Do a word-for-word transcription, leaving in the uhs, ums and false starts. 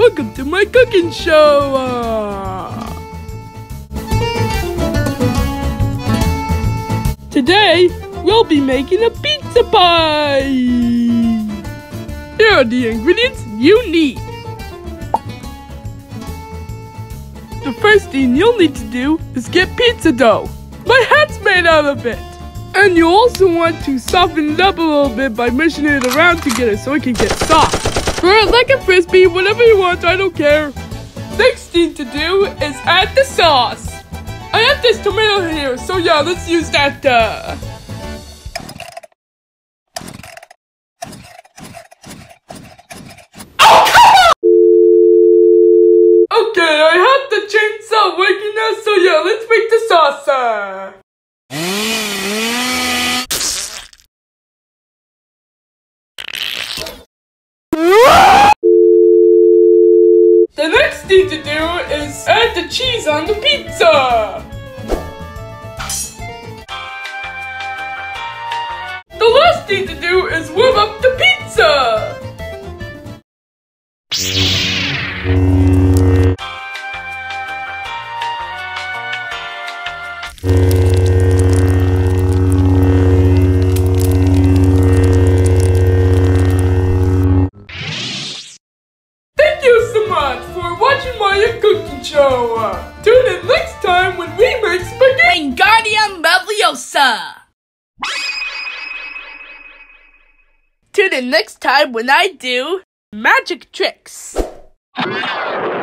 welcome to my cooking show! Uh... Today, we'll be making a pizza pie! Here are the ingredients you need. The first thing you'll need to do is get pizza dough. My hat's made out of it! And you also want to soften it up a little bit by mixing it around to get it so it can get soft. Or like a frisbee, whatever you want, I don't care. Next thing to do is add the sauce. I have this tomato here, so yeah, let's use that. Uh... Oh, come on! Okay, I have the chainsaw working now, so yeah, let's make the sauce. Uh... The next thing to do is add the cheese on the pizza! The last thing to do is warm up the pizza! For watching my cooking show. Uh, tune in next time when we make spaghetti. Wingardium Leviosa. Tune in next time when I do magic tricks.